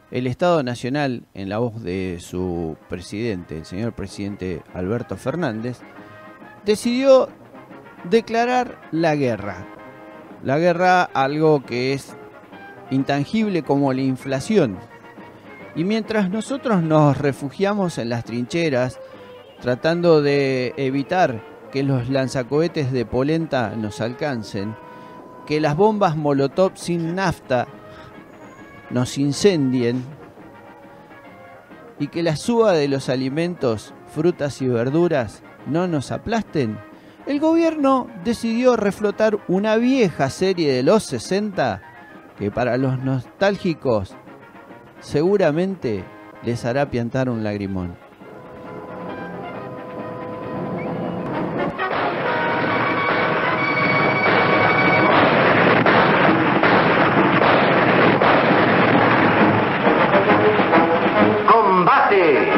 el Estado Nacional, en la voz de su presidente, el señor presidente Alberto Fernández, decidió declarar la guerra. La guerra, algo que es intangible como la inflación. Y mientras nosotros nos refugiamos en las trincheras, tratando de evitar que los lanzacohetes de polenta nos alcancen, que las bombas Molotov sin nafta nos incendien y que la suba de los alimentos, frutas y verduras no nos aplasten, el gobierno decidió reflotar una vieja serie de los 60 que para los nostálgicos seguramente les hará piantar un lagrimón. ¡Combate!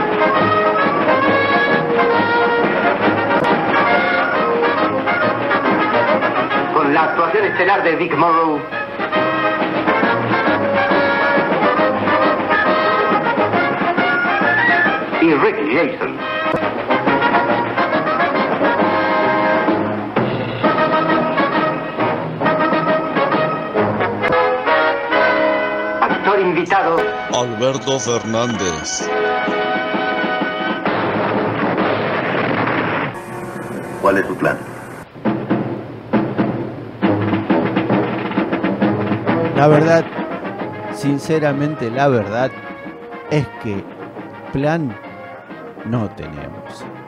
Con la actuación estelar de Vic Morrow, y Ricky Jason. Actor invitado, Alberto Fernández. ¿cuál es su plan? La verdad, sinceramente la verdad, es que plan no tenemos.